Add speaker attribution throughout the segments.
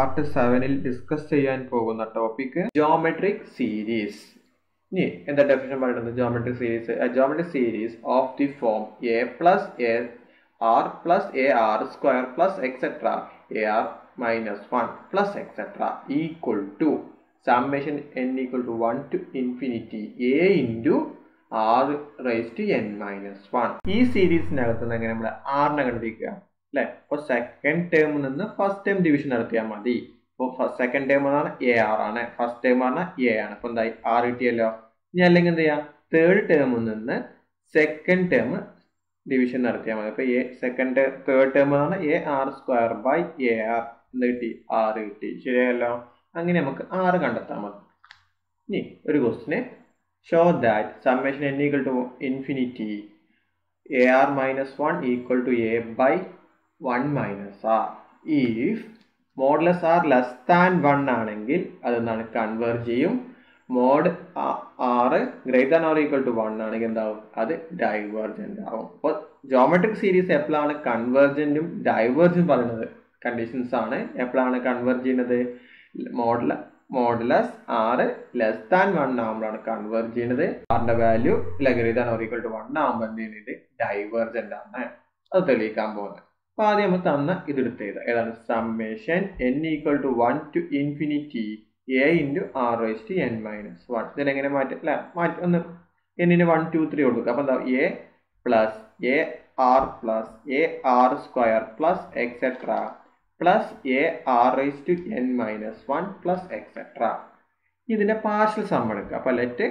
Speaker 1: Part 7-ൽ discuss ചെയ്യാൻ പോകുന്ന topic geometric series. ഇനി എന്താ ഡെഫിനിഷൻ പറയുന്നത്? Geometric series of the form a plus a r plus a r square plus etc a r minus 1 plus etc equal to summation n equal to 1 to infinity a into r raised to n minus 1. ഈ സീരീസിനകത്ത് നിന്ന് എങ്ങനെ നമ്മൾ ആറിനെ കണ്ടുപിടിക്കുക അല്ലെ? അപ്പോൾ second ടേമിൽ നിന്ന് ഫസ്റ്റ് ടേം ഡിവിഷൻ നടത്തിയാൽ മതി. അപ്പോൾ സെക്കൻഡ് ടേം എന്ന് പറഞ്ഞാൽ എ ആർ ആണ്, ഫസ്റ്റ് ടേം പറഞ്ഞാൽ എ ആണ്. അപ്പൊ എന്തായി? ആർ കിട്ടിയല്ലോ. ഇനി അല്ലെങ്കിൽ എന്ത് ചെയ്യാം? തേർഡ് ടേമിൽ നിന്ന് സെക്കൻഡ് ടേം ഡിവിഷൻ നടത്തിയാൽ മതി. അപ്പൊ തേർഡ് ടേം എന്ന് പറഞ്ഞാൽ a r square by a r എന്ത് കിട്ടി? ആറ് കിട്ടി. ശരിയല്ലോ. അങ്ങനെ നമുക്ക് ആറ് കണ്ടെത്താൻ മതി. ഇനി ഒരു question show that summation n equal to infinity ar minus 1 equal to a by 1 minus r if modulus r less than 1 ആണെങ്കിൽ അതെന്താണ്? കൺവേർജ് ചെയ്യും. Mod r greater than or equal to 1 ആണെങ്കിൽ എന്താവും? അത് ഡൈവേർജന്റ് ആവും. അപ്പോൾ ജോമെട്രിക് സീരീസ് എപ്പോഴാണ് കൺവേർജന്റും ഡൈവേർജും പറയുന്നത്? കണ്ടീഷൻസ് ആണ്. എപ്പോഴാണ് കൺവേർജ് ചെയ്യുന്നത്? മോഡുലസ് r ലെസ് ദാൻ 1 ആകുമ്പോഴാണ് കൺവേർജ് ചെയ്യുന്നത്. ആറിന്റെ value greater than or equal to 1 ആകുമ്പോൾ എന്ത് ചെയ്യുന്നത്? ഡൈവേർജന്റ് ആണ്. അത് തെളിയിക്കാൻ പോകുന്നത്. അപ്പൊ ആദ്യം നമ്മൾ തന്ന ഇതെടുത്ത് ഏതാണ്? Summation n equal to 1 to infinity a into r raise to n minus 1. ഇതിനെങ്ങനെ മാറ്റി അല്ല ഒന്ന് എന്നിന് 1 2 3 കൊടുക്കുക. അപ്പൊ എന്താ? a plus a r plus a r square plus etcetera plus a r raise to n minus 1 plus etcetera. ഇതിന്റെ partial sum എടുക്കുക. അപ്പൊ ലെറ്റ്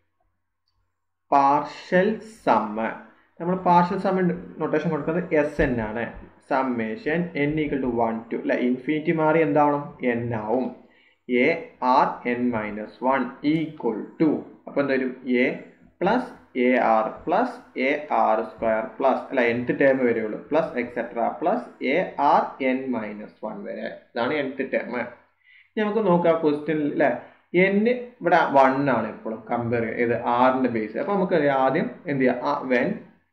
Speaker 1: പാർഷ്യൽ സമ്മ്, നമ്മൾ പാർഷ്യൽ സം നൊട്ടേഷൻ കൊടുക്കുന്നത് എസ് എൻ ആണ്. Summation n equal to 1 to അല്ല infinity മാറി എന്താവണം? n ആവും. A r n minus 1 equal to അപ്പൊ എന്തായാലും a plus a r plus a r square plus അല്ല nth ടേം വരെയുള്ളൂ plus etcetera plus a r n minus 1 വരെ. ഇതാണ് nth ടേം. നമുക്ക് നോക്കാം ക്വസ്റ്റ്യനിൽ അല്ലെ n ഇവിടെ 1 ആണ് എപ്പോഴും കമ്പയർ ചെയ്ത് ആറിന്റെ ബേസ്. അപ്പൊ നമുക്ക് ആദ്യം എന്ത് ചെയ്യാം? വെൻ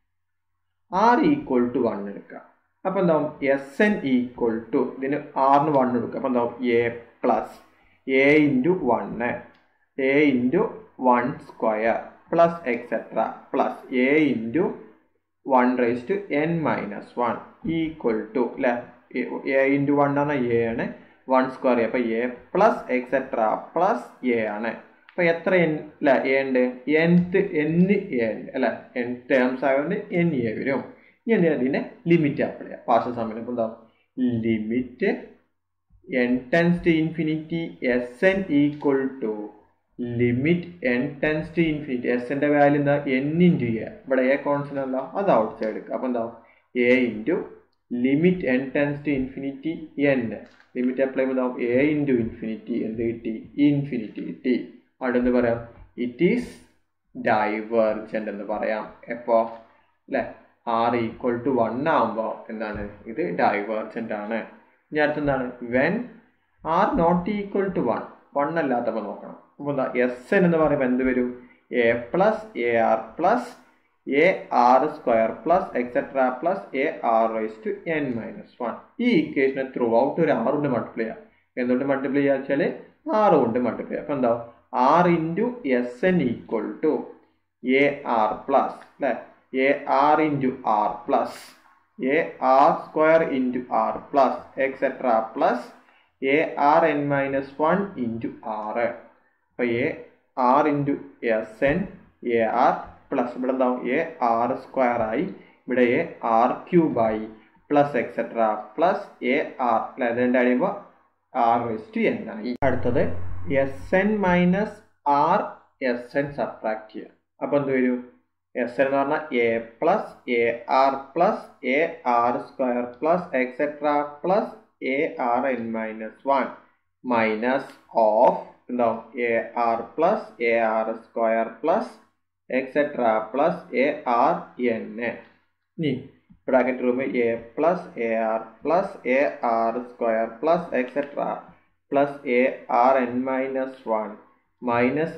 Speaker 1: ആർ ഈക്വൽ ടു 1 എടുക്കാം. അപ്പൊ എന്താവും? എസ് എൻ ഈക്വൽ ടു ഇതിന് ആറിന് 1 എടുക്കുക. അപ്പൊ എന്താവും? A plus a into 1 a into 1 square plus etcetera plus a into 1 raise to n minus 1 equal to അല്ലെ എ ഇൻറ്റു 1 ആണ് എ ആണ് 1 സ്ക്വയർ. അപ്പൊ a plus etcetera plus a ആണ്. അപ്പൊ എത്ര അല്ലെ എ ഉണ്ട്? nth n എ ഉണ്ട് അല്ലെ n ടേംസ് ആയതുകൊണ്ട് n എ വരും. ഇനി അതിനെ ലിമിറ്റ് അപ്ലൈ ചെയ്യാം. പാർഷ്യൽ സമ്മിന് ഇപ്പൊ എന്താ? Limit n tends to infinity s n equal to limit n tends to infinity s ന്റെ വാല്യൂ എന്താ? n into a. ഇവിടെ എ കോൺസ്റ്റന്റ് അല്ല, അത് ഔട്ട് സൈഡ് എടുക്കുക. അപ്പൊ എന്താ? A into limit n tends to infinity n limit apply ചെയ്യുമ്പോൾ a into infinity എന്ത് കിട്ടി? ഇൻഫിനിറ്റി കിട്ടി. അവിടെ എന്ത് പറയാം? ഇറ്റ് ഈസ് ഡൈവേർജന്റ് എന്ന് പറയാം. എപ്പോ അല്ലെ ആർ ഈക്വൽ ടു 1 ആകുമ്പോ എന്താണ്? ഇത് ഡൈവേർജന്റ് ആണ്. ഇനി അടുത്തെന്താണ്? When r not equal to 1 അല്ലാത്തപ്പോ നോക്കണം. അപ്പൊ എന്താ? എസ് എൻ എന്ന് പറയുമ്പോൾ എന്ത് വരും? A plus a r plus a r square plus etcetera plus a r raise to n minus 1. ഈ ഇക്വേഷനെ ത്രൂ ഔട്ട് ഒരു 6 കൊണ്ട് മൾട്ടിപ്ലൈ ചെയ്യാം. എന്തുകൊണ്ട് മൾട്ടിപ്ലൈ ചെയ്യാ വെച്ചാല് 6 കൊണ്ട് മൾട്ടിപ്ലൈ ചെയ്യാം. അപ്പൊ എന്താ? R into s n equal to a r plus അല്ലെ a r into r plus a r square into r plus etcetera plus a r n minus 1 into r. അപ്പൊ a r into s n a r plus ഇവിടെ എന്താവും? A r square ആയി, ഇവിടെ a r ക്യൂബായി plus etcetera plus a r അല്ലെ രണ്ട് അടിയുമ്പോൾ r raise to n ആയി. അടുത്തത് s n minus R s n subtract ചെയ്യാം. അപ്പൊ എന്ത് വരും? എസ് എൻ എന്ന് പറഞ്ഞാൽ a plus a r plus a r square plus etcetera plus a r n minus 1 minus of എന്താവും? A r plus a r square plus etcetera plus a r n. ഇനി bracket റൂമിൽ a plus a r plus a r square plus etcetera plus a r n minus 1 minus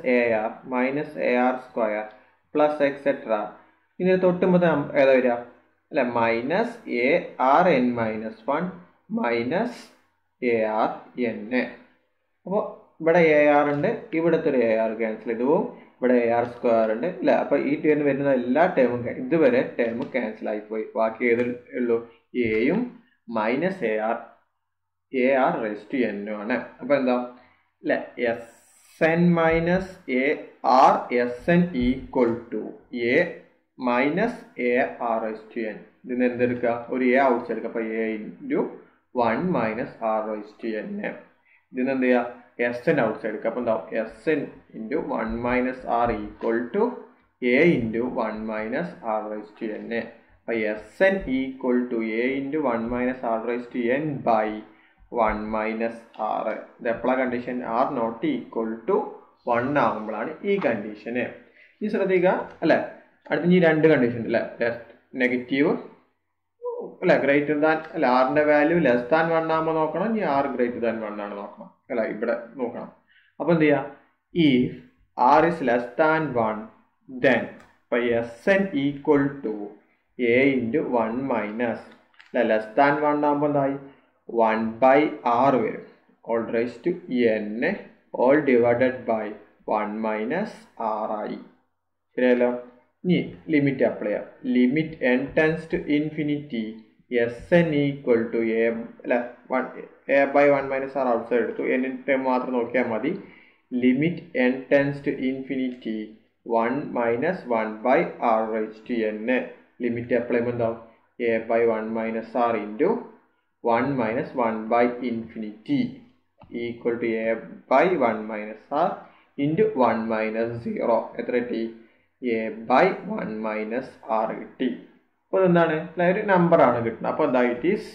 Speaker 1: a r square plus etcetera. ഇതിന് തൊട്ടുമ്പോൾ ഏതാ വരിക അല്ലെ? Minus a r n minus 1 minus AR N. അപ്പോൾ ഇവിടെ AR ഉണ്ട്, ഇവിടുത്തെ ഒരു AR ക്യാൻസൽ ചെയ്തു പോകും, ഇവിടെ AR സ്ക്വയർ ഉണ്ട് അല്ല. അപ്പോൾ ഈ ടേമിൽ വരുന്ന എല്ലാ ടേമും ഇതുവരെ ടേം ക്യാൻസൽ ആയിപ്പോയി. ബാക്കി ഏത് ഉള്ളൂ? എയും minus AR raise to N ആണ്. അപ്പോൾ എന്താ അല്ലെ, SN minus AR SN equal to A minus AR raise to N. ഇതിന് എന്തെടുക്കുക? ഒരു A ഔട്ട്സ് എടുക്കുക. അപ്പോൾ A into 1 minus R raise to N. ഇതിന് എന്ത് ചെയ്യുക? SN ഔട്ട്സ് എടുക്കുക. അപ്പോൾ എന്താ? SN into 1 minus R equal to A into 1 minus R raise to N. അപ്പോൾ SN equal to A into 1 minus R raise to N by 1 minus R. ഇത് എപ്പോഴാണ് condition? R not equal to 1 ആകുമ്പോഴാണ് ഈ കണ്ടീഷന്. ഈ ശ്രദ്ധിക്കുക അല്ലേ. അടുത്ത ഈ രണ്ട് കണ്ടീഷൻ അല്ലേ, നെഗറ്റീവ് അല്ലെ ഗ്രേറ്റർ ദാൻ അല്ല, ആറിന്റെ വാല്യൂ ലെസ് ദാൻ 1 ആകുമ്പോൾ നോക്കണം, ഇനി R ഗ്രേറ്റർ ദാൻ 1 ആണ് നോക്കണം അല്ല, ഇവിടെ നോക്കണം. അപ്പൊ എന്ത് ചെയ്യാം? If R is less than 1 then ഇപ്പൊ SN equal to A into 1 minus അല്ല, ലെസ് ദാൻ 1 ആകുമ്പോൾ എന്തായി? 1 ബൈ R വരും, whole raise to N whole divided by 1 minus R ആയി. ശരിയല്ലോ. ഇനി ലിമിറ്റ് അപ്ലൈ ചെയ്യാം. Limit n tends to infinity SN equal to A അല്ല A by 1 minus R outside എടുത്തു, n ടേം മാത്രം നോക്കിയാൽ മതി. Limit n tends to infinity 1 minus 1 by R raise to N. Limit apply ചെയ്യുമ്പോൾ എന്താവും? A by 1 minus R into 1 minus 1 by infinity equal to A by 1 minus R into 1 minus 0. എത്ര കിട്ടി? A by 1 minus R കിട്ടി. അപ്പോൾ എന്താണ്? ഒരു നമ്പറാണ് കിട്ടുന്നത്. അപ്പോൾ എന്താ? It is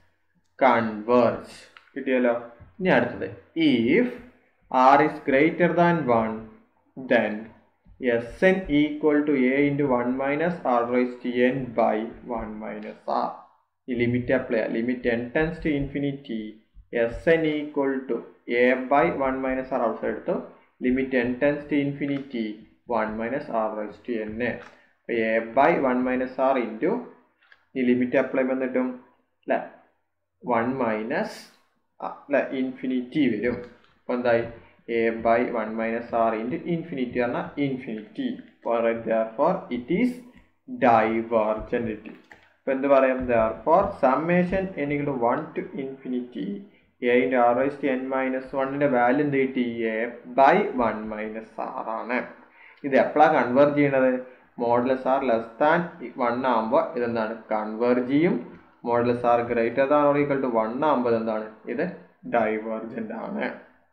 Speaker 1: converge. കിട്ടിയല്ലോ. ഇനി അടുത്തത്, if R is greater than 1 then SN equal to A into 1 minus R raise to N by 1 minus R. ഈ ലിമിറ്റ് അപ്ലൈ ചെയ്യാം. Limit n tends to infinity SN equal to A by 1 minus R outside എടുത്തു. Limit n tends to infinity 1 minus R raise to N. അപ്പോൾ A by 1 minus R into ഈ limit apply വന്നിട്ടും അല്ലെ 1 minus അല്ലെ infinity വരും. അപ്പോൾ എന്തായി? A by 1 minus R into infinity പറഞ്ഞാൽ infinity. therefore it is divergent. അപ്പോൾ എന്ത് പറയാം? therefore summation n equal to 1 to infinity A into R raise to N minus 1ന്റെ വാല്യൂ എന്ത് കിട്ടി? A ബൈ 1 മൈനസ് R ആണ്. ഇത് എപ്പോഴാണ് കൺവേർജ് ചെയ്യണത്? മോഡുലസ് R ലെസ് ദാൻ 1 ആകുമ്പോൾ ഇതെന്താണ്? കൺവേർജ് ചെയ്യും. Modulus R greater than or equal to 1 ആകുമ്പോൾ എന്താണ്? ഇത് ഡൈവേർജന്റ് ആണ്.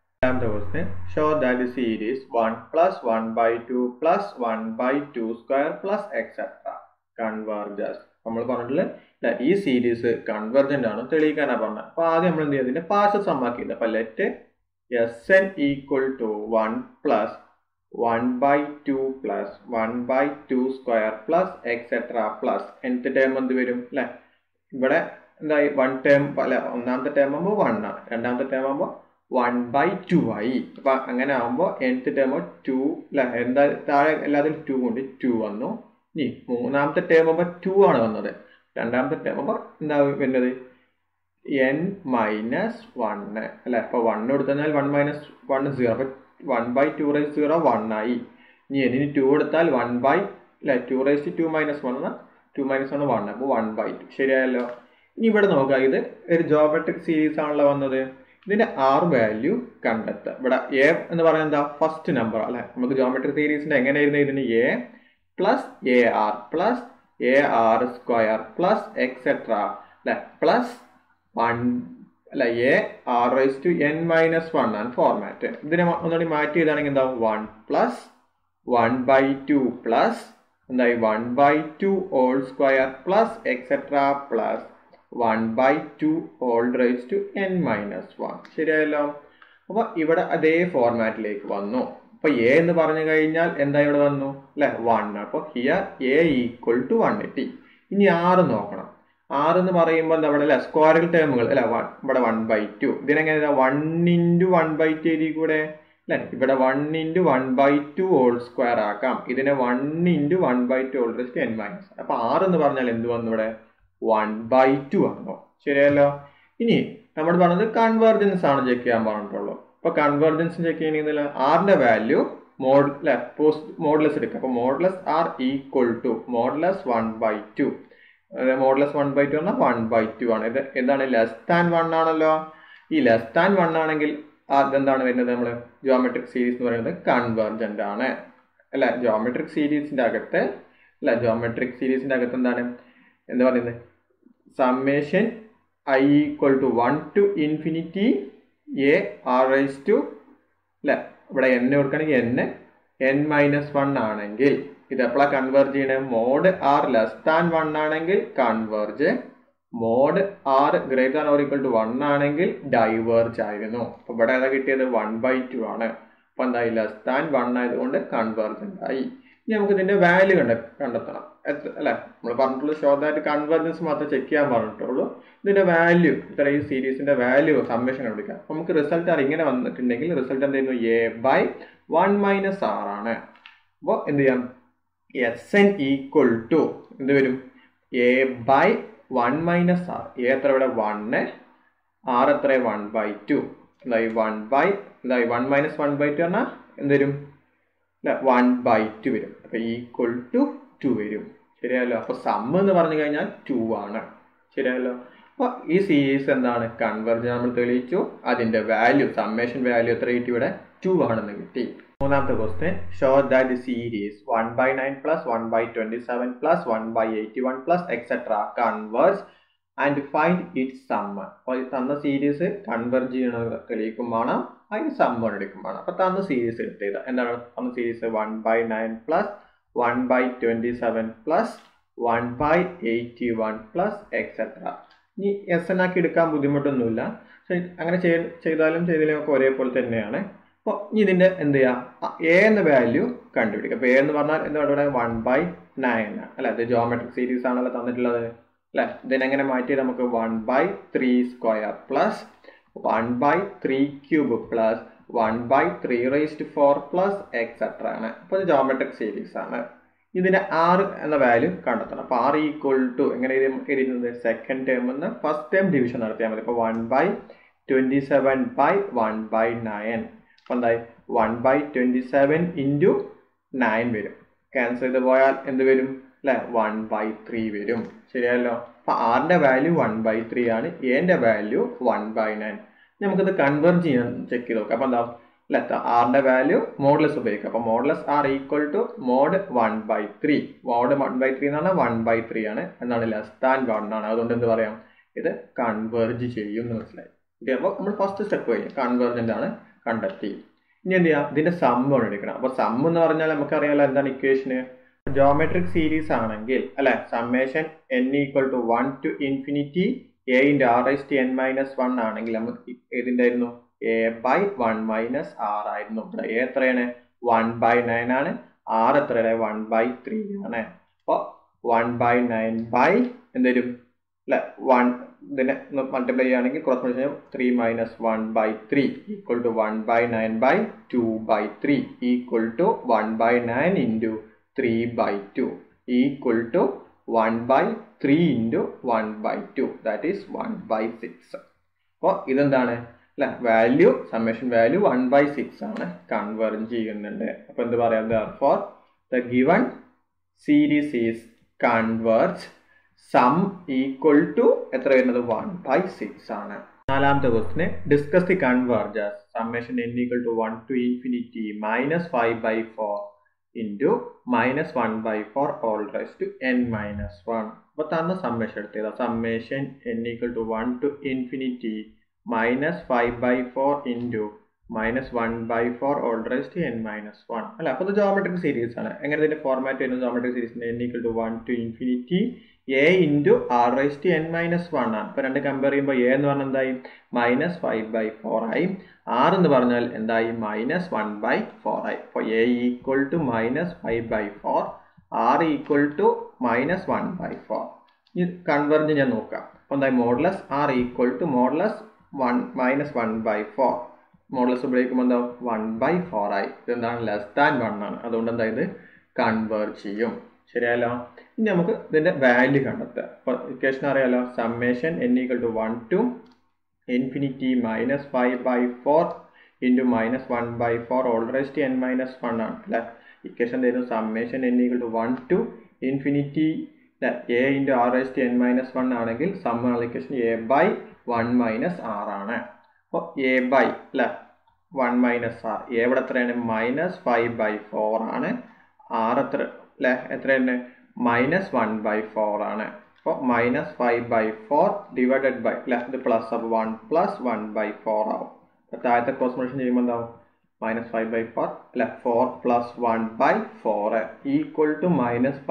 Speaker 1: Show that series 1 plus 1 by 2 plus 1 by 2 square plus etcetera converges. നമ്മൾ പറഞ്ഞിട്ടുള്ള ഈ സീരീസ് കൺവേർജന്റ് ആണ് തെളിയിക്കാനാണ് പറഞ്ഞത്. അപ്പോൾ ആദ്യം നമ്മൾ എന്ത് ചെയ്യുക? ഇതിന്റെ പാർഷ്യൽ സം ആക്കിയത്. അപ്പോൾ let SN equal to 1 plus 1 by 2 plus 1 by 2 square plus etcetera plus nth term എന്ത് വരും അല്ലെ? ഇവിടെ എന്തായി? 1 ടേം അല്ലെ, ഒന്നാമത്തെ ടേം ആകുമ്പോൾ 1 ആണ്, രണ്ടാമത്തെ ടേം ആകുമ്പോൾ 1 ബൈ 2 ആയി. അപ്പൊ അങ്ങനെ ആകുമ്പോൾ nth ടേം 2 അല്ലെ, എന്താ താഴെ എല്ലാത്തിലും 2 കൊണ്ട് 2 വന്നു. ഇനി മൂന്നാമത്തെ ടേം ആകുമ്പോൾ 2 ആണ് വന്നത്, രണ്ടാമത്തെ ടേം ആകുമ്പോൾ എന്താ വരുന്നത്? n മൈനസ് 1 അല്ലെ. അപ്പൊ 1 കൊടുത്താൽ 1 മൈനസ് 1 0. അപ്പൊ 1 ബൈ 2 റൈസ് 0 1 ആയി. ഇനി n 2 കൊടുത്താൽ 1 ബൈ അല്ലെ 2 റൈസ് 2 മൈനസ് 1 2 മൈനസ് 1 1. അപ്പോൾ 1 ബൈ 2 ശരിയായല്ലോ. ഇനി ഇവിടെ നോക്കുക, ഇത് ഒരു ജോമെട്രിക് സീരീസ് ആണല്ലോ വന്നത്. ഇതിന്റെ R വാല്യൂ കണ്ടെത്തുക. ഇവിടെ A എന്ന് പറയുന്നത് എന്താ? ഫസ്റ്റ് നമ്പർ അല്ലെ. നമുക്ക് ജോമെട്രിക് സീരീസിന്റെ എങ്ങനെയായിരുന്നു? ഇതിന് A plus AR plus AR square plus etcetera അല്ലെ പ്ലസ് 1 അല്ല AR raise to N minus 1 ആണ് ഫോർമാറ്റ്. ഇതിനെ ഒന്നുകൂടി മാറ്റി ചെയ്താണെങ്കിൽ എന്താ? 1 പ്ലസ് 1 ബൈ 2 പ്ലസ് എന്തായി? 1 by 2 whole square plus etcetera plus 1 by 2 whole raise to N minus 1. ശരിയായല്ലോ. അപ്പൊ ഇവിടെ അതേ ഫോർമാറ്റിലേക്ക് വന്നു. അപ്പൊ A എന്ന് പറഞ്ഞു കഴിഞ്ഞാൽ എന്താ ഇവിടെ വന്നു അല്ലെ? 1. അപ്പൊ ഹിയർ A ഈക്വൽ ടു 1 എത്തി. ഇനി R നോക്കണം. R എന്ന് പറയുമ്പോൾ എന്താ ഇവിടെ അല്ലെ? സ്ക്വയറൽ ടേമുകൾ അല്ലെ. ഇവിടെ 1 ബൈ 2. ഇതിനെങ്ങനെ 1 ഇൻറ്റു 1 ബൈ 2 എഴുതി കൂടെ അല്ലെ? ഇവിടെ 1 ഇൻറ്റു 1 ബൈ 2 ഹോൾ സ്ക്വയർ ആക്കാം. ഇതിനെ 1 into 1 by 2 whole raise to N minus. അപ്പൊ R എന്ന് പറഞ്ഞാൽ എന്ത് വന്നു? ഇവിടെ 1 ബൈ 2 ആണോ? ശരിയല്ലോ. ഇനി നമ്മൾ പറഞ്ഞത് കൺവേർജൻസ് ആണ് ചെക്ക് ചെയ്യാൻ പറഞ്ഞിട്ടുള്ളൂ. അപ്പൊ കൺവേർജൻസ് ചെക്ക് ചെയ്യണമെങ്കിൽ ആറിന്റെ വാല്യൂ മോഡുലസ് എടുക്കുക. അപ്പൊ modulus r equal to modulus 1/2. Modulus 1/2 പറഞ്ഞാൽ 1/2 ആണ്. ഇത് എന്താണ്? ലെസ് ദാൻ 1 ആണല്ലോ. ഈ ലെസ് ദാൻ 1 ആണെങ്കിൽ അതെന്താണ് വരുന്നത്? നമ്മൾ ജിയോമെട്രിക് സീരീസ് എന്ന് പറയുന്നത് കൺവേർജന്റ് ആണ് അല്ല. ജിയോമെട്രിക് സീരീസിന്റെ അകത്ത് എന്താണ് എന്താ പറയുന്നത്? Summation I equal to 1 to infinity a r raised to അല്ലെ, ഇവിടെ n കൊടുക്കുകയാണെങ്കിൽ n-1 ആണെങ്കിൽ ഇത് എപ്പോഴാണ് കൺവേർജ് ചെയ്യണേ? മോഡ് ആർ ലെസ് ദാൻ 1 ആണെങ്കിൽ converge, mod r greater than or equal to 1 ആണെങ്കിൽ ഡൈവേർജ് ആയിരുന്നു. അപ്പൊ ഇവിടെ ഏതാ കിട്ടിയത്? 1/2 ആണ്. അപ്പൊ എന്തായി? ലെസ് ദാൻ 1 ആയതുകൊണ്ട് കൺവേർജന്റ് ആയി. ഇനി നമുക്ക് ഇതിന്റെ വാല്യൂ കണ്ടെത്തണം അല്ലെ. നമ്മൾ പറഞ്ഞിട്ടുള്ളൂ ഷോ ദാറ്റ് കൺവേർജൻസ് മാത്രമേ ചെക്ക് ചെയ്യാൻ പറഞ്ഞിട്ടുള്ളൂ. ഇതിന്റെ വാല്യൂ ഇത്ര ഈ സീരീസിന്റെ വാല്യൂ സമ്മേഷൻ കണ്ടുപിടിക്കാം. നമുക്ക് റിസൾട്ട് ഇങ്ങനെ വന്നിട്ടുണ്ടെങ്കിൽ റിസൾട്ട് എന്തായിരുന്നു? a/1 - r ആണ്. അപ്പോൾ എന്ത് ചെയ്യാം? Sn ഈക്വൽ ടു എന്ത് വരും? a/1 - r. a എത്ര ഇവിടെ? 1, r എത്ര? 1/2. എന്തായി? 1 - 1/2 പറഞ്ഞാൽ എന്ത് വരും? 1/2 വരും. അപ്പൊ ഈക്വൽ ടു 2 വരും. ശരിയല്ലോ. അപ്പൊ സം എന്ന് പറഞ്ഞു കഴിഞ്ഞാൽ 2 ആണ്. ശരിയല്ലോ. അപ്പൊ ഈ സീരീസ് എന്താണ്? കൺവേർജ് നമ്മൾ തെളിയിച്ചു. അതിന്റെ വാല്യൂ സമ്മേഷൻ വാല്യൂ എത്ര കിട്ടി? ഇവിടെ 2 ആണെന്ന് കിട്ടി. മൂന്നാമത്തെ question, show that series 1/9 + 1/27 + 1/81 + etc. Converge and find its sum. അപ്പോൾ തന്ന സീരീസ് കൺവേർജ് ചെയ്യണത് തെളിയിക്കുമ്പോഴാണ് അതിന് സം എടുക്കുമ്പോഴാണ്. അപ്പൊ തന്ന സീരീസ് എടുത്തത് എന്താണ്? തന്ന സീരീസ് 1/9 + 1/27 + 1/81 + etc. ഇനി എസ് എൻ ആക്കി എടുക്കാൻ ബുദ്ധിമുട്ടൊന്നുമില്ല. അങ്ങനെ ചെയ്താലും ഒക്കെ ഒരേപോലെ തന്നെയാണ്. അപ്പോൾ ഇനി ഇതിന്റെ എന്ത് ചെയ്യാം? എ എന്ന വാല്യൂ കണ്ടുപിടിക്കുക. അപ്പൊ എ എന്ന് പറഞ്ഞാൽ എന്താ? ഇവിടെ 1/9 അല്ലെ. ഇത് ജിയോമെട്രിക് സീരീസ് ആണല്ലോ തന്നിട്ടുള്ളത് അല്ലെ. ഇതിനെങ്ങനെ മാറ്റി? നമുക്ക് 1/3² + 1/3³ + 1/3⁴ + etc. ആണ്. അപ്പൊ ഇത് ജിയോമെട്രിക് സീരീസ് ആണ്. ഇതിന്റെ r എന്ന വാല്യൂ കണ്ടെത്തണം. അപ്പൊ r ഈക്വൽ ടു എങ്ങനെ എഴുതുന്നത്? സെക്കൻഡ് ടേം എന്ന് ഫസ്റ്റ് ടേം ഡിവിഷൻ നടത്തിയാൽ മതി. അപ്പൊ 1/27/1/9. അപ്പൊ എന്തായി? 1/27 × 9 വരും. ക്യാൻസൽ ചെയ്ത് പോയാൽ എന്ത് വരും? അല്ലെ, 1/3 വരും. ശരിയല്ലോ. അപ്പൊ ആറിന്റെ വാല്യൂ 1/3 ആണ്. എന്റെ വാല്യൂ 1/9. നമുക്കിത് കൺവേർജ് ചെയ്യാൻ ചെക്ക് ചെയ്ത് നോക്കാം. അപ്പൊ എന്താ? ആറിന്റെ വാല്യൂ മോഡുലസ് ഉപയോഗിക്കുക. അപ്പൊ modulus r equal to mod 1/3. Mod 1/3 എന്ന് പറഞ്ഞാൽ 1/3 ആണ്. എന്താണ്? ലെസ് ദാൻ 1 ആണ്. അതുകൊണ്ട് എന്ത് പറയാം? ഇത് കൺവേർജ് ചെയ്യും എന്ന് മനസ്സിലായി. അപ്പോൾ നമ്മൾ ഫസ്റ്റ് സ്റ്റെപ്പ് കഴിഞ്ഞു, കൺവേർജന്റ് ആണ് കണ്ടെത്തി. ഇനി എന്ത് ചെയ്യാം? ഇതിന്റെ സം എടുക്കണം. അപ്പൊ സം എന്ന് പറഞ്ഞാൽ നമുക്കറിയാലോ എന്താണ് ഇക്വേഷന്? ജിയോമെട്രിക് സീരീസ് ആണെങ്കിൽ അല്ലെ, summation n equal to 1 to infinity a × r⁻n-1 ആണെങ്കിൽ നമുക്ക് ഏതിണ്ടായിരുന്നു? a/1 - r ആയിരുന്നു. ഇവിടെ a എത്രയാണ്? 1/9 ആണ്. r എത്രയാണ്? 1/3 ആണ്. അപ്പൊ 1/9 എന്തരും അല്ലെ, 1 ഇതിനെ മൾട്ടിപ്ലൈ ചെയ്യുകയാണെങ്കിൽ 3 - 1/3 equal to 1/9/2/3 equal to 1/9 × 3/2 equal to 1/3 × 1/2 that is 1/6. അപ്പോൾ ഇതെന്താണ് അല്ലെ? വാല്യൂ സമ്മേഷൻ വാല്യൂ 1/6 ആണ്. കൺവേർജ് ചെയ്യുന്നുണ്ട്. അപ്പൊ എന്ത് പറയാം? therefore the given series is converge. Sum equal to എത്ര വരുന്നത്? 1/6 ആണ്. നാലാമത്തെ question discuss the converges summation n equal to 1 to infinity -5/4 into -1/4 all raised to n-1. അപ്പൊ തന്ന സമ്മേഷൻ എടുത്തത് summation n equal to 1 to infinity -5/4 into -1/4 all raised to n-1 അല്ല. അപ്പൊ ഇത് ജിയോമെട്രിക് സീരീസ് ആണ്. എങ്ങനെ ഇതിന്റെ ഫോർമാറ്റ് വരുന്നത്? ജിയോമെട്രിക് സീരീസിന്റെ n equal to 1 to infinity a × r⁻n-1 ആണ്. അപ്പൊ രണ്ട് കമ്പയർ ചെയ്യുമ്പോൾ a എന്ന് പറഞ്ഞാൽ എന്തായി? -5/4 ആയി. r എന്ന് പറഞ്ഞാൽ എന്തായി? -1/4 ആയി. അപ്പൊ a equal to -5/4, r equal to -1/4. ഈ കൺവേർജ് ഞാൻ നോക്കാം. അപ്പൊ എന്തായി? Modulus r equal to modulus -1/4. Modulus ഉപയോഗിക്കുമ്പോൾ എന്താ? 1/4 ആയി. ഇതെന്താണ്? ലെസ് ദാൻ 1 ആണ്. അതുകൊണ്ട് എന്താ? ഇത് കൺവേർജ് ചെയ്യും. ശരിയല്ലോ. ഇനി നമുക്ക് ഇതിന്റെ വാല്യൂ കണ്ടെത്തുക. അപ്പൊ ഇക്വേഷൻ അറിയാലോ, summation n equal to 1 to infinity minus 5/4 into minus 1/4 all raise to n minus 1 ആണ് അല്ലേ. ഇക്വേഷൻ തരുന്നു summation n equal to 1 to infinity a into r raise to n minus 1 ആണെങ്കിൽ സമ്മുള്ള equation a by 1 minus r ആണ്. അപ്പോൾ A by അല്ലേ 1 minus R, A ഇവിടെ എത്രയാണ് മൈനസ് 5/4 ആണ്, ആർ എത്ര അല്ലേ എത്രയാണ് മൈനസ് 1/4 ആണ്. അപ്പോൾ മൈനസ് 5/4 ഡിവൈഡഡ് ബൈ അല്ലേ ഇത് പ്ലസ് അപ്പോൾ 1 പ്ലസ് 1/4 ആവും. അപ്പോൾ താഴത്തെ ക്രോസ് മൾട്ടിപ്ലിക്കേഷൻ ചെയ്യുമ്പോൾ എന്താവും മൈനസ് 5/4 അല്ലെ 4 പ്ലസ് 1/4 ഈക്വൽ ടു മൈനസ്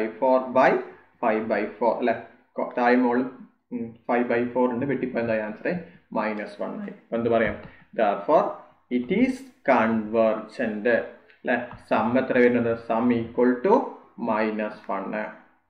Speaker 1: 5/4 അല്ലെ. താഴെ മുകളിൽ 5/4 ഉണ്ട്, വെട്ടിപ്പോൾ എന്താ ആൻസർ -1 ആയി. അപ്പോൾ എന്ത് പറയാം therefore it is convergent അല്ലെ. സം എത്ര വരുന്നത് sum equal to -1.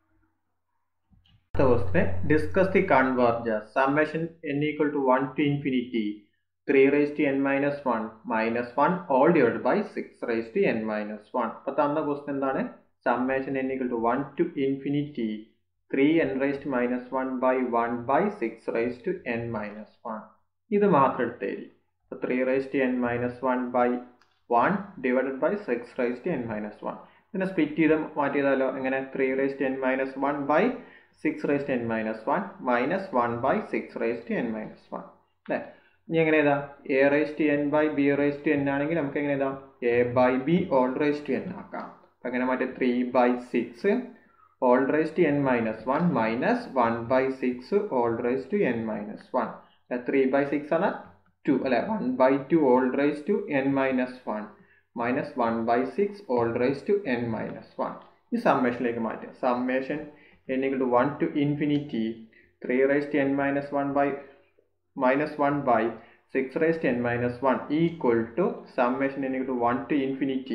Speaker 1: Discuss the convergence summation n equal to 1 to infinity 3 raised to n minus 1 minus 1 all divided by 6 raised to n minus 1. അപ്പോൾ തന്ന ക്വസ്റ്റ്യൻ എന്താണ് summation n equal to 1 to infinity 3n raised to minus 1 by 1 by 6 raised to n minus 1. ഇത് മാത്രം എടുത്തേരി. അപ്പോൾ 3 raised to n minus 1 by 1 divided by 6 raised to n minus 1. ഇതിനെ split ചെയ്ത് മാറ്റിയതാലോ എങ്ങനെ 3 raised to n minus 1 by 6 raised to n minus 1 minus 1 by 6 raised to n minus 1 അല്ലേ. ഇനി എങ്ങനെ എഴുതാം a raise to n by b raise to n ആണെങ്കിൽ നമുക്ക് എങ്ങനെ എഴുതാം a by b all raise to n ആക്കാം. അപ്പം അങ്ങനെ മാറ്റി 3/6 all raise to n minus 1 minus 1/6 all raise to n minus 1. 3/6 ആണ് 2 അല്ലെ 1/2 all raise to n minus 1 minus 1/6 all raise to n minus 1. ഈ സമ്മേഷനിലേക്ക് മാറ്റുക. Summation n equal to 1 to infinity 3 raised to n minus 1 by minus 1 by 6 raised to n minus 1 equal to summation n equal to 1 to infinity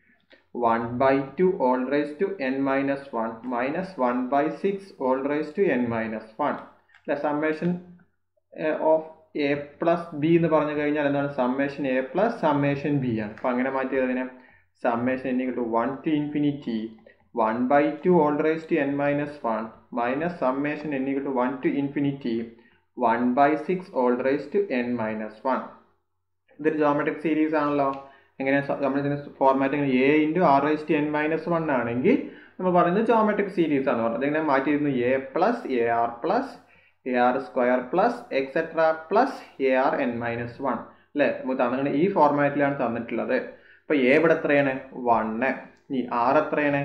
Speaker 1: 1/2 all raised to n minus 1 minus 1/6 all raised to n minus 1. The summation of a plus b എന്ന് പറഞ്ഞു കഴിഞ്ഞാൽ എന്താണ് summation a plus summation b ആണ്. അപ്പോൾ അങ്ങനെ മാറ്റിയതിനെ summation n equal to 1 to infinity 1/2 all raised to n minus 1 minus summation n equal to 1 to infinity 1/6 all raised to n minus 1. ഇതൊരു geometric series ആണല്ലോ. എങ്ങനെ നമ്മൾ ഇതിന് format a into r raise to n minus 1 ആണെങ്കിൽ നമ്മൾ പറയുന്നത് geometric series ആണ് പറഞ്ഞത്. ഇങ്ങനെ മാറ്റിയിരുന്നു a plus a r plus a r square plus etcetera plus a r n minus 1 അല്ലേ. നമുക്ക് തന്നിട്ട് ഈ ഫോർമാറ്റിലാണ് തന്നിട്ടുള്ളത്. അപ്പോൾ എ ഇവിടെ എത്രയാണ് 1, ഈ ആർ എത്രയാണ്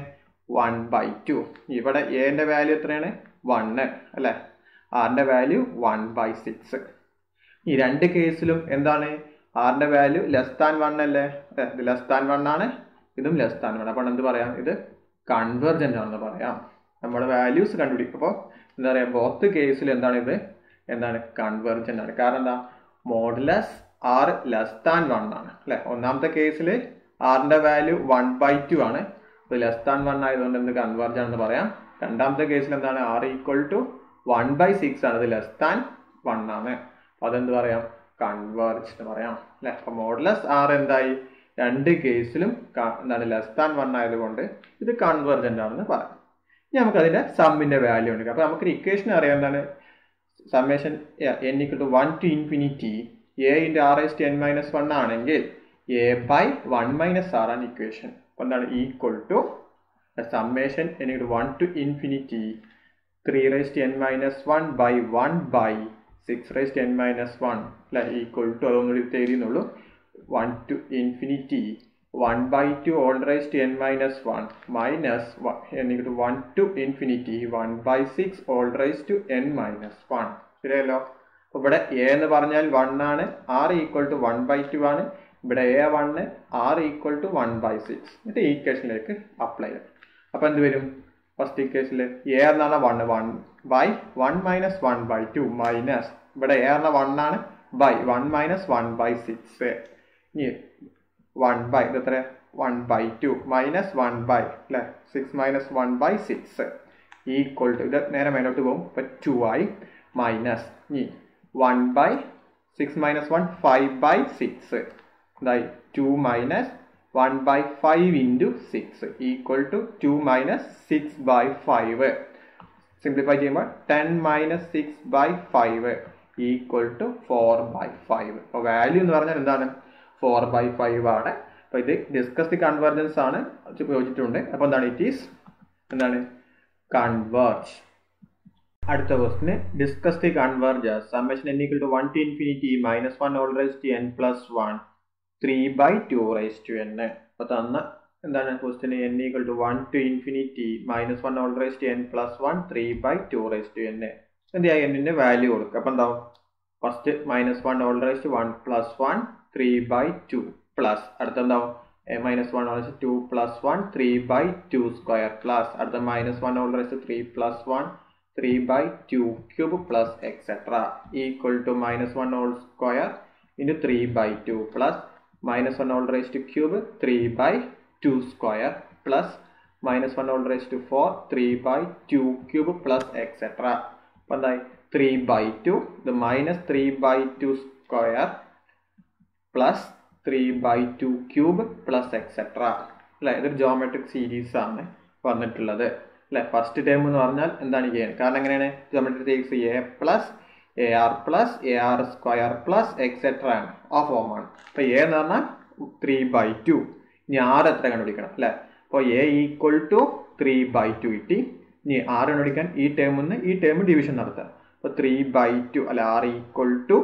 Speaker 1: 1/2, ഇവിടെ എന്റെ വാല്യൂ എത്രയാണ് 1 അല്ലേ, ആറിന്റെ വാല്യൂ 1/6. ഈ രണ്ട് കേസിലും എന്താണ് ആറിന്റെ വാല്യൂ ലെസ് ദാൻ 1 അല്ലേ, ഇത് ലെസ് ദാൻ 1 ആണ്, ഇതും ലെസ് ദാൻ 1. അപ്പോൾ എന്ത് പറയാം ഇത് കൺവേർജന്റ് ആണെന്ന് പറയാം. നമ്മുടെ വാല്യൂസ് കണ്ടുപിടിക്കും. അപ്പോൾ എന്താ പറയുക ബോത്ത് കേസിൽ എന്താണ് ഇത് എന്താണ് കൺവേർജന്റ് ആണ്. കാരണം എന്താ മോഡുലസ് ആർ ലെസ് ദാൻ 1 ആണ് അല്ലേ. ഒന്നാമത്തെ കേസിൽ ആറിന്റെ വാല്യൂ 1/2 ആണ്, ഇത് ലെസ് ദാൻ 1 ആയതുകൊണ്ട് എന്ത് കൺവേർജ് ആണെന്ന് പറയാം. രണ്ടാമത്തെ കേസിൽ എന്താണ് ആർ ഈക്വൽ ടു 1/6 ആണ്, ഇത് ലെസ് ദാൻ 1 ആണ്. അപ്പോൾ അതെന്ത് പറയാം കൺവേർജ് എന്ന് പറയാം അല്ലെ. അപ്പോൾ മോഡുലസ് ആർ എന്തായി രണ്ട് കേസിലും എന്താണ് ലെസ് ദാൻ 1 ആയതുകൊണ്ട് ഇത് കൺവേർജന്റ് ആണെന്ന് പറയാം. ഇനി നമുക്ക് അതിന്റെ സമ്മിന്റെ വാല്യൂ ഉണ്ട്. അപ്പോൾ നമുക്ക് ഇക്വേഷൻ അറിയാം എന്താണ് summation n equal to 1 to infinity a into r raised to n minus 1 ആണെങ്കിൽ a by 1 minus r ആണ് ഇക്വേഷൻ. അപ്പോൾ എന്താണ് equal to summation n equal to 1 to infinity 3 raised to n minus 1 by 1 by 6 raised to n minus 1 അല്ലെ equal to അതൊന്നുകൂടി എഴുതിയുന്നുള്ളൂ 1 to infinity 1/2 all raised to n minus 1 minus n equal to 1 to infinity 1/6 all raised to n minus 1. ശരിയല്ലോ. അപ്പോൾ ഇവിടെ a എന്ന് പറഞ്ഞാൽ 1 ആണ്, r equal to 1/2 ആണ്. ഇവിടെ a 1 r ഈക്വൽ ടു 1/6. എന്നിട്ട് ഈ ഇക്വേഷനിലേക്ക് അപ്ലൈ ചെയ്യാം. അപ്പോൾ എന്ത് വരും ഫസ്റ്റ് ഇക്വേഷനിൽ a എന്നാണ് 1 by 1 minus 1/2 മൈനസ് ഇവിടെ a എന്ന 1 ആണ് by 1 minus 1/6 ഇനി 1 by ഇത് എത്ര 1/2 മൈനസ് 1 by അല്ലേ 6 മൈനസ് 1/6 ഈക്വൽ ടു ഇത് നേരെ മേലോട്ട് പോകും. അപ്പോൾ 2 ആയി മൈനസ് ഇനി 1 by 6 minus 1 5/6 ഇതായി 2 മൈനസ് 1/5 into 6 equal to 2 minus 6/5. Simplify ചെയ്യുമ്പോൾ 10 minus 6/5 ഈക്വൽ ടു 4/5. അപ്പോൾ വാല്യൂ എന്ന് പറഞ്ഞാൽ എന്താണ് 4/5 ആണ്. അപ്പോൾ ഇത് ഡിസ്കസ് ദി കൺവെർജൻസ് ആണ് ചോദിച്ചിട്ടുണ്ട്. അപ്പോൾ എന്താണ് ഇറ്റ് ഈസ് എന്താണ് കൺവേർജ്. അടുത്ത ക്വസ്റ്റിന് discuss the convergence summation n equal to 1 to infinity -1 all raised to n plus 1 3/2 raised to n. അപ്പോൾ തന്ന എന്താണ് ക്വസ്റ്റിന് n equal to 1 to infinity -1 all raised to n plus 1 3/2 raised to n. എന്ത് ചെയ്യാം n ന്റെ value കൊടുക്കുക. അപ്പോൾ എന്താവും first -1 all raised to 1 plus 1 3/2 plus അടുത്ത എന്താവും -1 all raised to 2 plus 1 3/2 square plus അടുത്ത -1 all raised to 3 plus 1 3/2 cube plus etc. equal to -1 whole square into 3/2 plus -1 all raised to cube 3/2 square plus -1 all raised to 4 3/2 cube plus etc. അപ്പോൾ എന്തായി 3/2 ഇത് -3/2 square plus 3/2 cube plus etc. അല്ലേ, ഇതൊരു geometric series ആണ് വന്നിട്ടുള്ളത് അല്ലെ. First term എന്ന് പറഞ്ഞാൽ എന്താണ് ചെയ്യുന്നത്, കാരണം എങ്ങനെയാണ് geometric series a plus AR plus AR square plus etcetera ആണ്, ആ ഫോമാണ്. അപ്പോൾ a എന്ന് പറഞ്ഞാൽ 3/2. ഇനി r എത്ര കണ്ടുപിടിക്കണം അല്ലേ. അപ്പോൾ a ഈക്വൽ ടു 3/2 കിട്ടി. ഇനി r കണ്ടുപിടിക്കാൻ ഈ ടേമിൽ നിന്ന് ഈ ടേം ഡിവിഷൻ നടത്തുക. അപ്പോൾ 3/2 അല്ല r equal to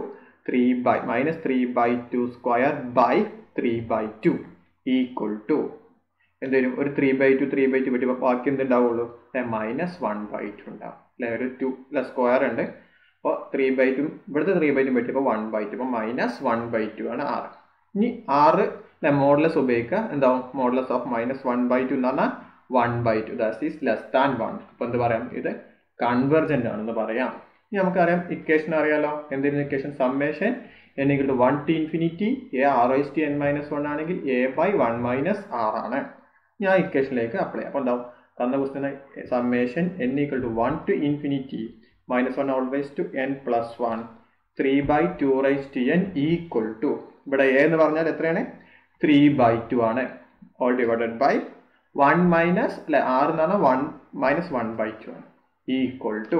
Speaker 1: -3/2 square by 3/2 equal to എന്തെങ്കിലും ഒരു 3/2 പറ്റുമ്പോൾ ബാക്കി എന്തുണ്ടാവുള്ളൂ -1/2 ഉണ്ടാവും അല്ലെ. ഒരു 2 സ്ക്വയർ ഉണ്ട്. അപ്പോൾ 3/2 ഇവിടുത്തെ 3/2 പറ്റിയപ്പോൾ 1/2, അപ്പോൾ -1/2 ആണ് r. ഇനി r മോഡുലസ് ഉപയോഗിക്കുക. എന്താവും മോഡുലസ് ഓഫ് -1/2 എന്ന് പറഞ്ഞാൽ 1/2 ദാറ്റ് ഈസ് ലെസ് ദാൻ 1. അപ്പോൾ എന്ത് പറയാം, ഇത് കൺവെർജന്റ് ആണെന്ന് പറയാം. ഇനി നമുക്കറിയാം ഇക്വേഷൻ അറിയാലോ. എന്തായിരുന്നു equation, summation n equal to 1 to infinity a r raised to n minus 1 ആണെങ്കിൽ a/1 minus r ആണ്. ഞാൻ ഇക്വേഷനിലേക്ക് അപ്ലൈ ചെയ്യാം. അപ്പോൾ എന്താവും തന്ന question summation n equal to 1 to infinity -1 all raised to n plus 1 3/2 raised to n equal to ഇവിടെ a എന്ന് പറഞ്ഞാൽ എത്രയാണ് 3/2 ആണ്. ഓൾ ഡിവൈഡഡ് ബൈ 1 മൈനസ് അല്ലെ r എന്ന് പറഞ്ഞാൽ 1 - 1/2 ആണ് equal to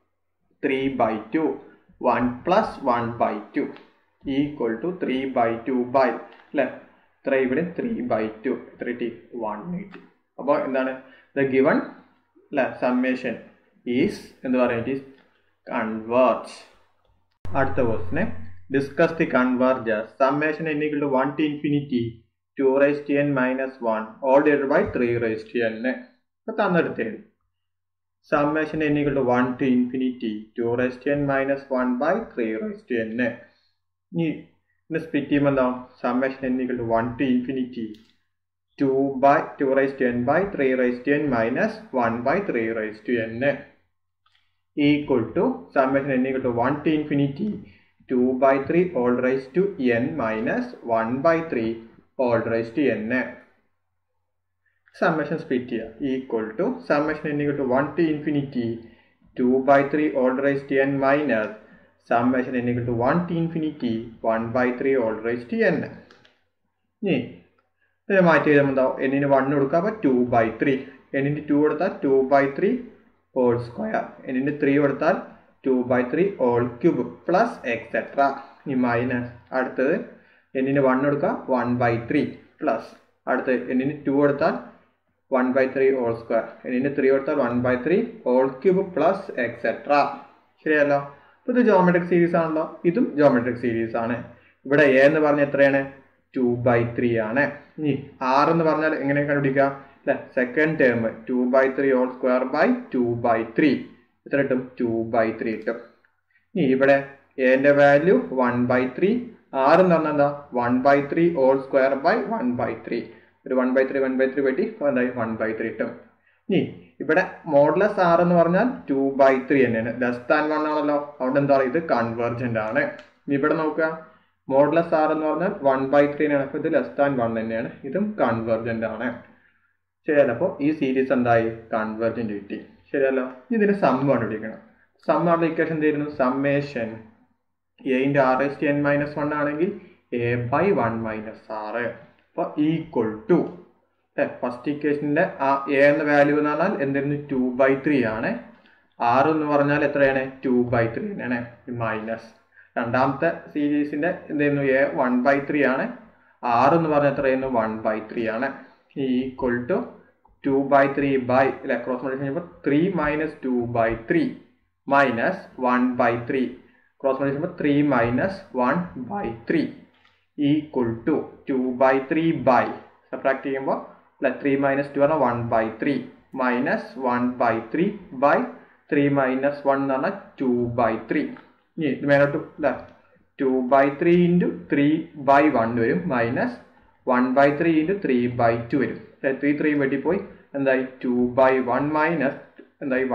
Speaker 1: 3/2 1 plus 1/2 equal to 3/2 by അല്ലെ ഇത്ര ഇവിടെ 3/2 എത്ര കിട്ടി 1 കിട്ടി. അപ്പോൾ എന്താണ് ദ ഗിവൺ അല്ലെ സമ്മേഷൻ ഈസ് എന്ന് പറയുന്നത് ഈസ് കൺവേർജ്. അടുത്ത ക്വസ്റ്റിനെ discuss the converges summation n equal to 1 to infinity 2 raised to n minus 1 all divided by 3 raised to n. അപ്പോൾ തന്നെടുത്തേത് summation n equal to 1 to infinity 2 raised to n minus 1 by 3 raised to n. ഇനി split ചെയ്യുമ്പോൾ എന്താവും summation n equal to 1 to infinity 2 raised to n by 3 raised to n minus 1 by 3 raised to n equal to summation n equal to 1 to infinity 2/3 all raised to n minus 1/3 all raised to n. Summation split here equal to summation n equal to 1 to infinity 2/3 all raised to n minus summation n equal to 1 to infinity 1/3 all raised to n. ഇത് മാറ്റി എഴുതുമ്പോൾ എന്നിന് 1 കൊടുക്കുക, അപ്പോൾ 2/3. എന്നിന് 2 കൊടുത്താൽ 2/3 whole square. എന്നിന് 3 കൊടുത്താൽ 2/3 ഹോൾ ക്യൂബ് പ്ലസ് എക്സെട്ര. ഈ മൈനസ് അടുത്തത് എന്നിന് 1 കൊടുക്കുക 1/3 പ്ലസ് അടുത്ത് എന്നിന് 2 കൊടുത്താൽ 1/3 ഹോൾ സ്ക്വയർ. എന്നിന് 3 കൊടുത്താൽ 1/3 ഹോൾ ക്യൂബ് പ്ലസ് എക്സെട്ര. ശരിയല്ലോ. അപ്പോൾ ഇത് ജോമെട്രിക് സീരീസ് ആണല്ലോ, ഇതും ജോമെട്രിക് സീരീസ് ആണ്. ഇവിടെ എ എന്ന് പറഞ്ഞാൽ എത്രയാണ് 2/3 ആണ്. ഇനി ആർ എന്ന് പറഞ്ഞാൽ എങ്ങനെ കണ്ടുപിടിക്കുക അല്ലെ, second term 2/3 whole square by 2/3 എത്ര കിട്ടും 2/3 കിട്ടും. ഇനി ഇവിടെ എന്റെ വാല്യൂ 1/3, ആർ എന്ന് പറഞ്ഞാൽ എന്താ 1/3 ഹോൾ സ്ക്വയർ ബൈ 1/3. ഒരു 1/3 പറ്റി എന്തായി 1/3 കിട്ടും. ഇനി ഇവിടെ മോഡുലസ് ആർ എന്ന് പറഞ്ഞാൽ 2/3 തന്നെയാണ്, ലെസ് ദാൻ 1 ആണല്ലോ, അവിടെ എന്താ പറയുക ഇത് കൺവേർജന്റ് ആണ്. ഇനി ഇവിടെ നോക്കുക മോഡുലസ് ആർ എന്ന് പറഞ്ഞാൽ 1/3 ആണ്, അപ്പോൾ ഇത് ലെസ് ദാൻ 1 തന്നെയാണ്, ഇതും കൺവേർജന്റ് ആണ്. ശരിയല്ലോ. അപ്പോൾ ഈ സീരീസ് എന്തായി കൺവേർജന്റ് കിട്ടി. ശരിയല്ലോ. ഇതിന് സം കണ്ടുപിടിക്കണം. സം ആപ്ലിക്കേഷൻ തരുന്നു summation a into r s t n minus 1 ആണെങ്കിൽ a/1 മൈനസ് ആറ്. അപ്പോൾ ഈക്വൽ ടു ഫസ്റ്റ് ഇക്വേഷൻ്റെ ആ എ എന്ന വാല്യൂ എന്ന് പറഞ്ഞാൽ എന്തായിരുന്നു 2/3 ആണ്. ആർ എന്ന് പറഞ്ഞാൽ എത്രയാണ് 2/3 തന്നെയാണ്, മൈനസ് രണ്ടാമത്തെ സീരീസിന്റെ എന്തായിരുന്നു എ 1/3 ആണ്, ആർ എന്ന് പറഞ്ഞ എത്രയായിരുന്നു 1/3 ആണ്. Equal to 2/3 by cross multiply ചെയ്യുമ്പോൾ 3 മൈനസ് 2/3 മൈനസ് 1/3 ക്രോസ് മൾട്ടിപ്ലൈ ചെയ്യുമ്പോൾ 3 minus 1/3 equal to 2/3 by subtract ചെയ്യുമ്പോൾ 3 മൈനസ് 2 പറഞ്ഞാൽ 1/3 മൈനസ് 1/3 ബൈ 3 മൈനസ് 1 എന്ന് പറഞ്ഞാൽ 2/3. ഇനി ഇത് മേലോട്ട് 2/3 ഇൻറ്റു 3/1 വരും, മൈനസ് 1/3 ഇൻറ്റു 3/2 വരും. 3 വെട്ടിപ്പോയി എന്തായി 2/1 മൈനസ് എന്തായി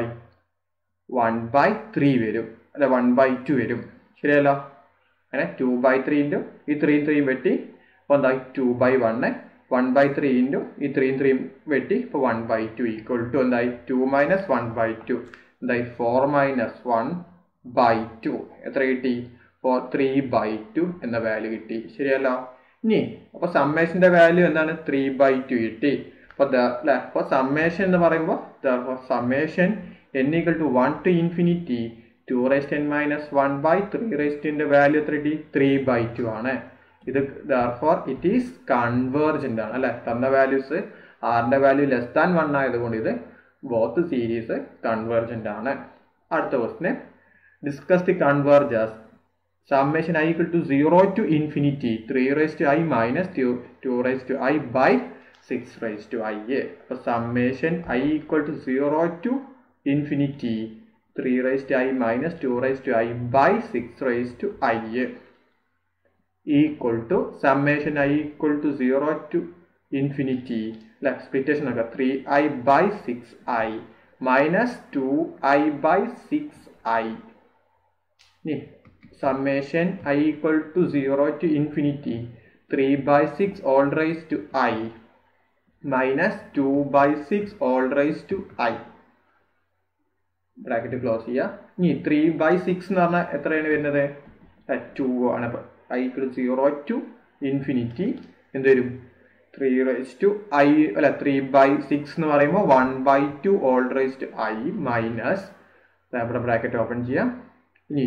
Speaker 1: 1/3 വരും, അല്ല 1/2 വരും. ശരിയല്ലോ? അങ്ങനെ 2/3 ഇൻറ്റു ഈ 3 വെട്ടി അപ്പോൾ എന്തായി 2/1, 1/3 ഇൻറ്റു ഈ 3 വെട്ടി ഇപ്പോൾ 1/2 ഈക്വൽ ടു എന്തായി 2 മൈനസ് 1/2 എന്തായി 4 മൈനസ് 1/2 എത്ര കിട്ടി? 3/2 എന്ന വാല്യൂ കിട്ടി. ശരിയല്ലോ? ഇനി അപ്പോൾ സമ്മേഷന്റെ വാല്യൂ എന്താണ്? 3/2 കിട്ടി. അപ്പോൾ സമ്മേഷൻ എന്ന് പറയുമ്പോൾ summation n equal to 1 to infinity 2 raised n minus 1 by 3 raised ന്റെ വാല്യൂ എത്ര കിട്ടി? 3/2 ആണ്. ഇത് therefore it is convergent ആണ് അല്ലെ. തന്ന വാല്യൂസ് ആറിന്റെ വാല്യൂ ലെസ് ദാൻ 1 ആയതുകൊണ്ട് ഇത് ബോത്ത് സീരീസ് കൺവേർജന്റ് ആണ്. അടുത്ത question, discuss the convergence summation I equal to 0 to infinity 3 raised to I minus 2 raised to I by 6 raised to I. അപ്പോൾ summation I equal to 0 to infinity 3 raised to I minus 2 raised to I by 6 raised to I equal to summation I equal to 0 to infinity expectation 3I by 6I minus 2I by 6I. Summation I equal to 0 to infinity 3/6 all raised to I minus 2/6 all raised to I. Bracket close ചെയ്യുക. ഇനി 3/6 എന്ന് പറഞ്ഞാൽ എത്രയാണ് വരുന്നത്? 2 ആണ്. അപ്പോൾ I equal to 0 to infinity എന്ത് വരും? 3 raised to I അല്ല 3/6 എന്ന് പറയുമ്പോൾ 1/2 all raised to I minus ഇവിടെ ബ്രാക്കറ്റ് ഓപ്പൺ ചെയ്യാം. ഇനി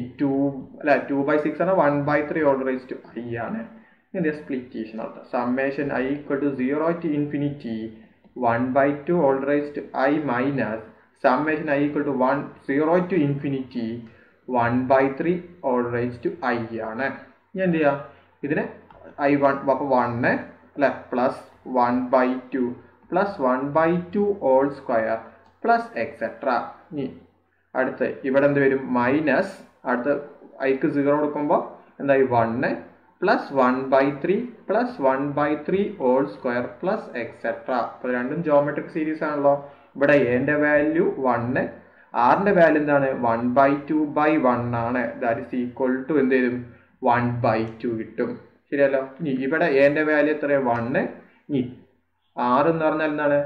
Speaker 1: 2/6 ആണ് 1/3 all raised to I ആണ്. ഇതിന്റെ സ്പ്ലിറ്റേഷൻ നടത്താം. Summation I equal to 0 to infinity 1/2 all raised to I minus summation I equal to 0 to infinity 1/3 all raised to I ആണ്. ഇനി എന്ത് ചെയ്യാം? ഇതിന് I1 അപ്പോൾ 1 അല്ലെ plus 1/2 plus 1/2 all square plus etcetera. ഇനി അടുത്ത് ഇവിടെ എന്ത് വരും? മൈനസ് അടുത്ത് ഐക്ക് 0 കൊടുക്കുമ്പോൾ എന്തായി 1 plus 1/3 plus 1/3 all square plus etcetera. അപ്പോൾ രണ്ടും ജോമെട്രിക് സീരീസ് ആണല്ലോ. ഇവിടെ എന്റെ വാല്യൂ 1, ആറിന്റെ വാല്യൂ എന്താണ്? 1/2/1 ആണ്. ദാറ്റ് ഈസ് ഈക്വൽ ടു എന്ത് വരും? 1/2 കിട്ടും. ശരിയല്ലോ? ഇനി ഇവിടെ എന്റെ വാല്യൂ എത്ര? 1. ഇനി 6 എന്ന് പറഞ്ഞാൽ എന്താണ്?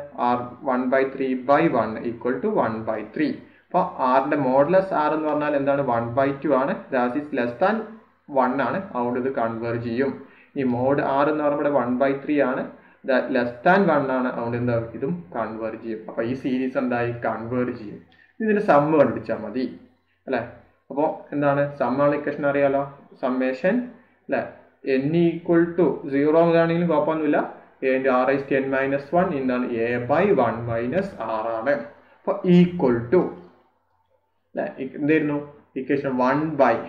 Speaker 1: 1/3/1 ഈക്വൽ ടു 1/3. അപ്പോൾ ആറിന്റെ മോഡുലസ് 6 എന്ന് പറഞ്ഞാൽ എന്താണ്? 1/2 ആണ്. ദാറ്റ് ഈസ് ലെസ് ദാൻ 1 ആണ്. അതുകൊണ്ട് ഇത് കൺവേർജ് ചെയ്യും. ഈ മോഡ് 6 എന്ന് പറയുമ്പോൾ 1/3 ആണ്. ലെസ് ദാൻ 1 ആണ്. അതുകൊണ്ട് എന്താ? ഇതും കൺവേർജ് ചെയ്യും. അപ്പോൾ ഈ സീരീസ് എന്തായി? കൺവേർജ് ചെയ്യും. ഇതിന്റെ സമ്മ് കണ്ടുപിടിച്ചാൽ മതി അല്ലെ. അപ്പോൾ എന്താണ്? സമ്മാണ് ഇക്വേഷൻ അറിയാലോ. സമ്മേഷൻ അല്ലെ n ഈക്വൽ ടു 0 ആണെങ്കിലും കുഴപ്പമൊന്നുമില്ല. a/n-1 എന്താണ്? a/1 മൈനസ് r ആണ്. അപ്പോൾ ഈക്വൽ ടു എന്തായിരുന്നു ഇക്വേഷൻ? 1/r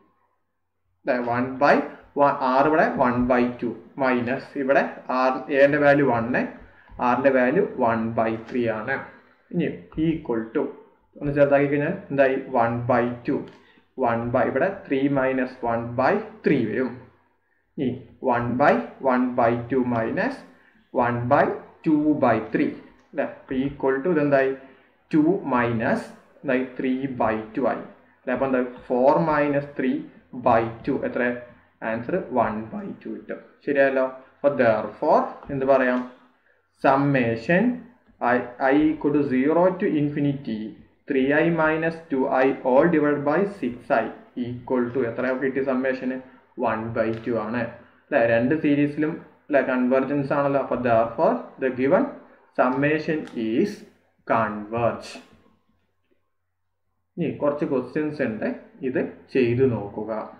Speaker 1: ഇവിടെ 1/2 മൈനസ് ഇവിടെ എന്റെ വാല്യൂ 1, ആറിന്റെ വാല്യൂ 1/3 ആണ്. ഇനി ഈക്വൽ ടു ഒന്ന് ചെറുതാക്കി കഴിഞ്ഞാൽ എന്തായി? 1/2 ഇവിടെ 3 മൈനസ് 1/3 വരും. ഇനി 1/1/2 മൈനസ് 1/2/3 അല്ലെ. അപ്പൊ ഈക്വൽ ടു ഇതെന്തായി? 2 മൈനസ് 3/2 ആയി അല്ലെ. അപ്പൊ എന്താ? 4 മൈനസ് 3/2 എത്ര? ആൻസർ 1/2 കിട്ടും. ശരിയല്ലോ? അപ്പൊ therefore എന്ത് പറയാം? Summation I equal to 0 to infinity 3i minus 2i all divided by 6i equal to എത്ര കിട്ടിയ സമ്മേഷന്? 1/2 ആണ് അല്ലെ. രണ്ട് സീരീസിലും അല്ലെ കൺവേർജൻസ് ആണല്ലോ. അപ്പൊ therefore the given summation is converge. ഇനി കുറച്ച് ക്വസ്റ്റ്യൻസ് ഉണ്ട്. ഇത് ചെയ്തു നോക്കുക.